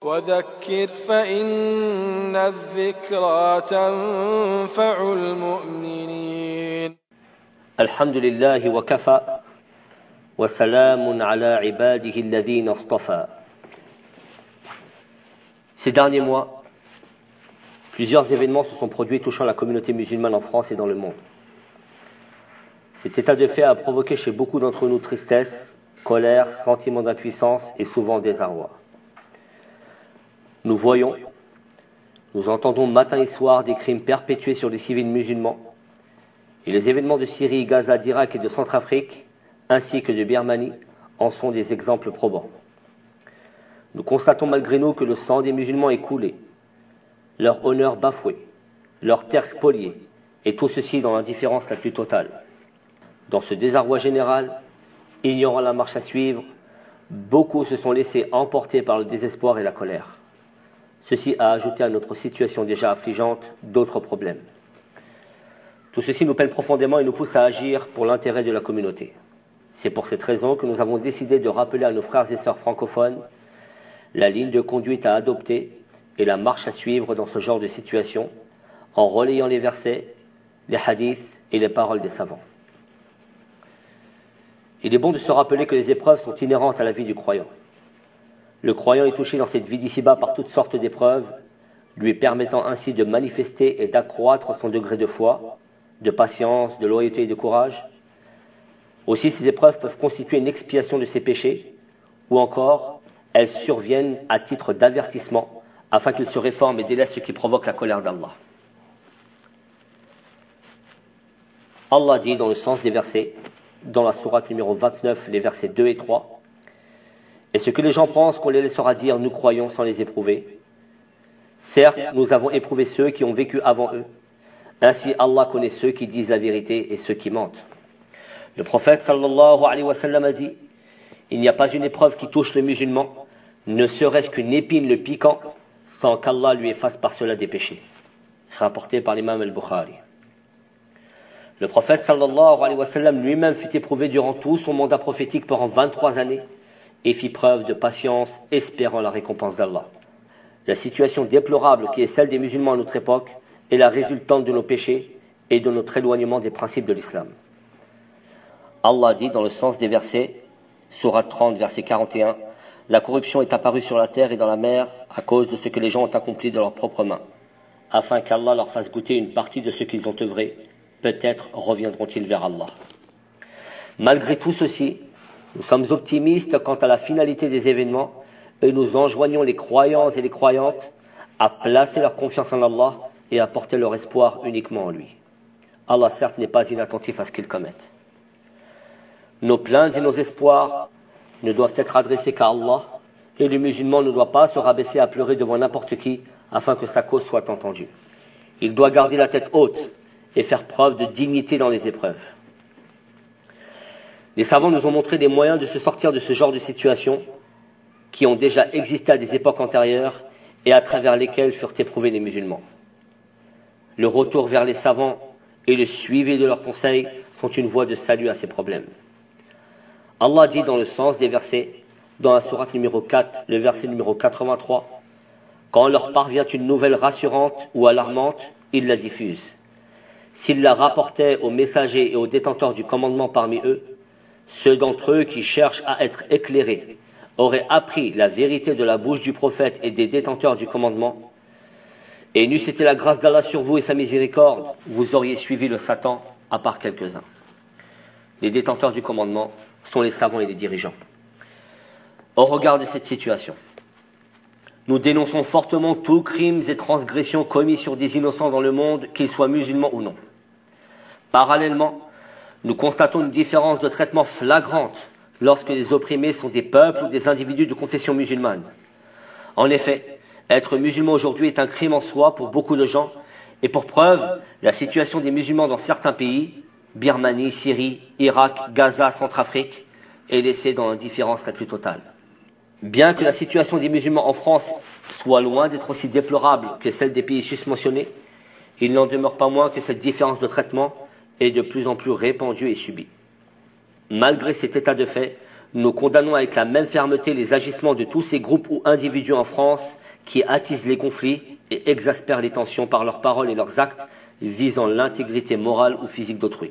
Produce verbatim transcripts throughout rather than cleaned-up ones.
وذكر فإن الذكرى تنفع المؤمنين. الحمد لله وكفى وسلام على عباده الذين اصطفى. Ces derniers mois, plusieurs événements se sont produits touchant la communauté musulmane en France et dans le monde. Cet état de fait a provoqué chez beaucoup d'entre nous tristesse, colère, sentiment d'impuissance et souvent désarroi. Nous voyons, nous entendons matin et soir des crimes perpétués sur les civils musulmans, et les événements de Syrie, Gaza, d'Irak et de Centrafrique, ainsi que de Birmanie, en sont des exemples probants. Nous constatons malgré nous que le sang des musulmans est coulé, leur honneur bafoué, leurs terres spoliées, et tout ceci dans l'indifférence la plus totale. Dans ce désarroi général, ignorant la marche à suivre, beaucoup se sont laissés emporter par le désespoir et la colère. Ceci a ajouté à notre situation déjà affligeante d'autres problèmes. Tout ceci nous peine profondément et nous pousse à agir pour l'intérêt de la communauté. C'est pour cette raison que nous avons décidé de rappeler à nos frères et sœurs francophones la ligne de conduite à adopter et la marche à suivre dans ce genre de situation, en relayant les versets, les hadiths et les paroles des savants. Il est bon de se rappeler que les épreuves sont inhérentes à la vie du croyant. Le croyant est touché dans cette vie d'ici-bas par toutes sortes d'épreuves, lui permettant ainsi de manifester et d'accroître son degré de foi, de patience, de loyauté et de courage. Aussi, ces épreuves peuvent constituer une expiation de ses péchés, ou encore, elles surviennent à titre d'avertissement, afin qu'il se réforme et délaisse ce qui provoque la colère d'Allah. Allah dit dans le sens des versets, dans la sourate numéro vingt-neuf, les versets deux et trois, « Et ce que les gens pensent qu'on les laissera dire, nous croyons sans les éprouver. Certes, nous avons éprouvé ceux qui ont vécu avant eux. Ainsi, Allah connaît ceux qui disent la vérité et ceux qui mentent. » Le prophète sallallahu alayhi wa sallam a dit, « Il n'y a pas une épreuve qui touche le musulman, ne serait-ce qu'une épine le piquant, sans qu'Allah lui efface par cela des péchés. » Rapporté par l'imam al-Bukhari. Le prophète sallallahu alayhi wa sallam lui-même fut éprouvé durant tout son mandat prophétique pendant vingt-trois années et fit preuve de patience, espérant la récompense d'Allah. La situation déplorable qui est celle des musulmans à notre époque est la résultante de nos péchés et de notre éloignement des principes de l'islam. Allah dit dans le sens des versets, sourate trente, verset quarante et un, « La corruption est apparue sur la terre et dans la mer à cause de ce que les gens ont accompli de leurs propres mains, afin qu'Allah leur fasse goûter une partie de ce qu'ils ont œuvré. Peut-être reviendront-ils vers Allah. » Malgré tout ceci, nous sommes optimistes quant à la finalité des événements et nous enjoignons les croyants et les croyantes à placer leur confiance en Allah et à porter leur espoir uniquement en lui. Allah certes n'est pas inattentif à ce qu'ils commettent. Nos plaintes et nos espoirs ne doivent être adressés qu'à Allah et le musulman ne doit pas se rabaisser à pleurer devant n'importe qui afin que sa cause soit entendue. Il doit garder la tête haute et faire preuve de dignité dans les épreuves. Les savants nous ont montré des moyens de se sortir de ce genre de situation qui ont déjà existé à des époques antérieures et à travers lesquelles furent éprouvés les musulmans. Le retour vers les savants et le suivi de leurs conseils sont une voie de salut à ces problèmes. Allah dit dans le sens des versets, dans la sourate numéro quatre, le verset numéro quatre-vingt-trois, « Quand leur parvient une nouvelle rassurante ou alarmante, ils la diffusent. S'ils la rapportaient aux messagers et aux détenteurs du commandement parmi eux, ceux d'entre eux qui cherchent à être éclairés auraient appris la vérité de la bouche du prophète et des détenteurs du commandement, et n'eût été la grâce d'Allah sur vous et sa miséricorde, vous auriez suivi le Satan à part quelques-uns. » Les détenteurs du commandement sont les savants et les dirigeants. Au regard de cette situation, nous dénonçons fortement tous crimes et transgressions commis sur des innocents dans le monde, qu'ils soient musulmans ou non. Parallèlement, nous constatons une différence de traitement flagrante lorsque les opprimés sont des peuples ou des individus de confession musulmane. En effet, être musulman aujourd'hui est un crime en soi pour beaucoup de gens, et pour preuve, la situation des musulmans dans certains pays, Birmanie, Syrie, Irak, Gaza, Centrafrique, est laissée dans l'indifférence la plus totale. Bien que la situation des musulmans en France soit loin d'être aussi déplorable que celle des pays susmentionnés, il n'en demeure pas moins que cette différence de traitement est de plus en plus répandue et subie. Malgré cet état de fait, nous condamnons avec la même fermeté les agissements de tous ces groupes ou individus en France qui attisent les conflits et exaspèrent les tensions par leurs paroles et leurs actes visant l'intégrité morale ou physique d'autrui.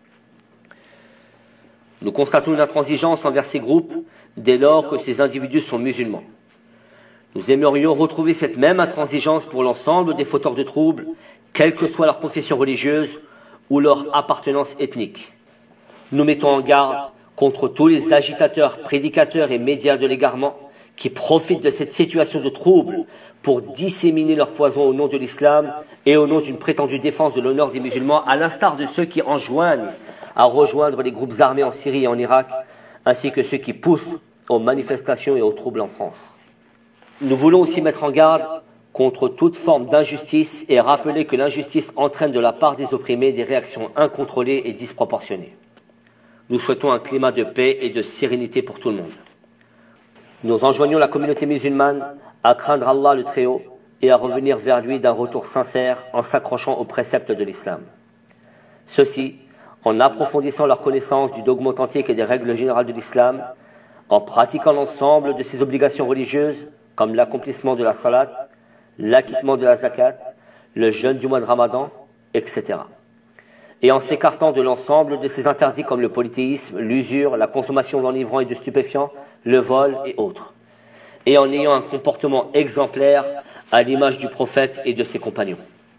Nous constatons une intransigeance envers ces groupes dès lors que ces individus sont musulmans. Nous aimerions retrouver cette même intransigeance pour l'ensemble des fauteurs de troubles, quelle que soit leur confession religieuse ou leur appartenance ethnique. Nous mettons en garde contre tous les agitateurs, prédicateurs et médias de l'égarement qui profitent de cette situation de trouble pour disséminer leur poison au nom de l'islam et au nom d'une prétendue défense de l'honneur des musulmans, à l'instar de ceux qui enjoignent à rejoindre les groupes armés en Syrie et en Irak, ainsi que ceux qui poussent aux manifestations et aux troubles en France. Nous voulons aussi mettre en garde contre toute forme d'injustice et rappeler que l'injustice entraîne de la part des opprimés des réactions incontrôlées et disproportionnées. Nous souhaitons un climat de paix et de sérénité pour tout le monde. Nous enjoignons la communauté musulmane à craindre Allah le Très-Haut et à revenir vers lui d'un retour sincère en s'accrochant aux préceptes de l'islam. Ceci en approfondissant leur connaissance du dogme authentique et des règles générales de l'islam, en pratiquant l'ensemble de ses obligations religieuses, comme l'accomplissement de la salat, l'acquittement de la zakat, le jeûne du mois de Ramadan, et cetera. Et en s'écartant de l'ensemble de ses interdits comme le polythéisme, l'usure, la consommation d'enivrants et de stupéfiants, le vol et autres. Et en ayant un comportement exemplaire à l'image du prophète et de ses compagnons.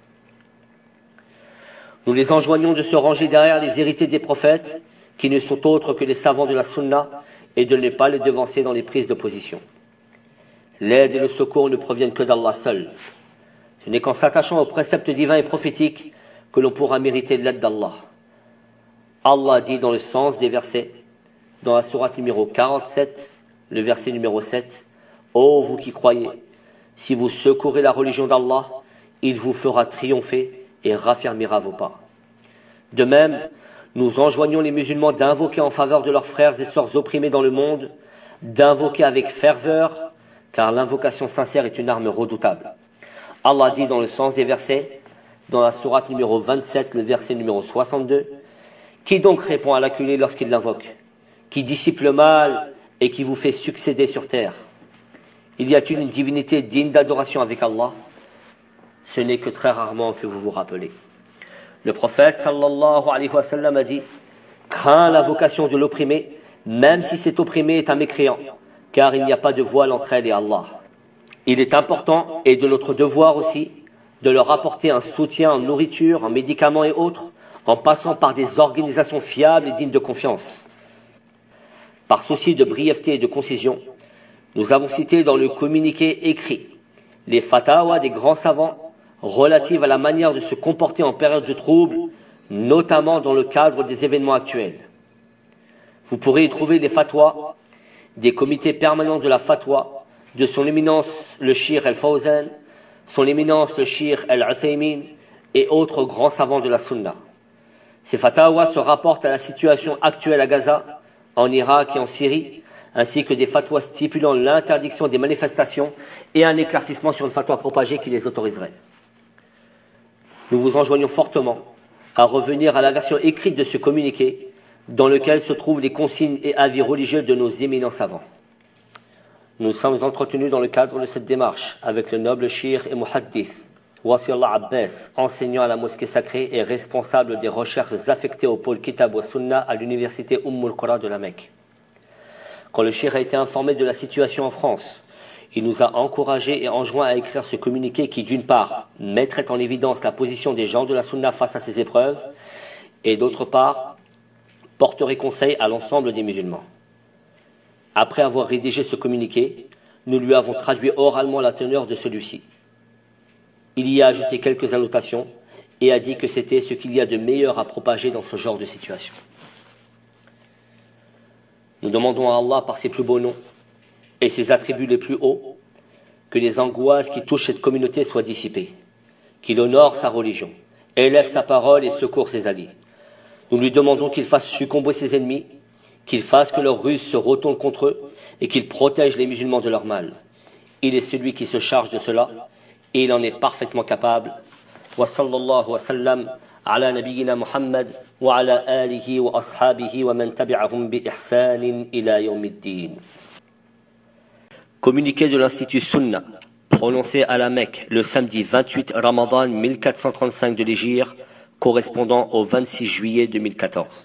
Nous les enjoignons de se ranger derrière les hérités des prophètes, qui ne sont autres que les savants de la sunna, et de ne pas les devancer dans les prises de position. L'aide et le secours ne proviennent que d'Allah seul. Ce n'est qu'en s'attachant aux préceptes divins et prophétiques que l'on pourra mériter l'aide d'Allah. Allah dit dans le sens des versets, dans la sourate numéro quarante-sept, le verset numéro sept, « Ô vous qui croyez, si vous secourez la religion d'Allah, il vous fera triompher et raffermira vos pas. » De même, nous enjoignons les musulmans d'invoquer en faveur de leurs frères et sœurs opprimés dans le monde, d'invoquer avec ferveur, car l'invocation sincère est une arme redoutable. Allah dit dans le sens des versets, dans la sourate numéro vingt-sept, le verset numéro soixante-deux, « Qui donc répond à l'acculé lorsqu'il l'invoque? Qui dissipe le mal et qui vous fait succéder sur terre? Il y a-t-il une divinité digne d'adoration avec Allah? Ce n'est que très rarement que vous vous rappelez. » Le prophète sallallahu alayhi wa sallam a dit, « Crains l'invocation de l'opprimé, même si cet opprimé est un mécréant, car il n'y a pas de voile entre elle et Allah. » Il est important, et de notre devoir aussi, de leur apporter un soutien en nourriture, en médicaments et autres, en passant par des organisations fiables et dignes de confiance. Par souci de brièveté et de concision, nous avons cité dans le communiqué écrit les fatawas des grands savants relatives à la manière de se comporter en période de trouble, notamment dans le cadre des événements actuels. Vous pourrez y trouver des fatwas, des comités permanents de la fatwa, de son éminence le Cheikh Al-Fawzan, son éminence le Cheikh Al-Uthaymin et autres grands savants de la Sunna. Ces fatawas se rapportent à la situation actuelle à Gaza, en Irak et en Syrie, ainsi que des fatwas stipulant l'interdiction des manifestations et un éclaircissement sur une fatwa propagée qui les autoriserait. Nous vous enjoignons fortement à revenir à la version écrite de ce communiqué, dans lequel se trouvent les consignes et avis religieux de nos éminents savants. Nous sommes entretenus dans le cadre de cette démarche avec le noble Cheikh et Muhaddith, Wasiullah Abbas, enseignant à la mosquée sacrée et responsable des recherches affectées au pôle Kitab wa Sunna à l'université Umm al-Qura de la Mecque. Quand le Cheikh a été informé de la situation en France, il nous a encouragés et enjoint à écrire ce communiqué qui, d'une part, mettrait en évidence la position des gens de la Sunna face à ces épreuves, et d'autre part, porterait conseil à l'ensemble des musulmans. Après avoir rédigé ce communiqué, nous lui avons traduit oralement la teneur de celui-ci. Il y a ajouté quelques annotations et a dit que c'était ce qu'il y a de meilleur à propager dans ce genre de situation. Nous demandons à Allah par ses plus beaux noms et ses attributs les plus hauts que les angoisses qui touchent cette communauté soient dissipées, qu'il honore sa religion, élève sa parole et secourt ses alliés. Nous lui demandons qu'il fasse succomber ses ennemis, qu'il fasse que leur ruse se retourne contre eux et qu'il protège les musulmans de leur mal. Il est celui qui se charge de cela et il en est parfaitement capable. Wa sallallahu wa sallam على نبينا محمد وعلى آله وأصحابه ومن تبعهم بإحسان إلى يوم الدين. Communiqué de l'Institut Sunna, prononcé à la Mecque le samedi vingt-huit Ramadan mille quatre cent trente-cinq de l'Hégire, correspondant au vingt-six juillet deux mille quatorze.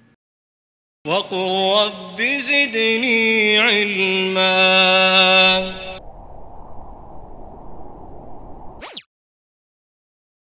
وقل رب زدني علما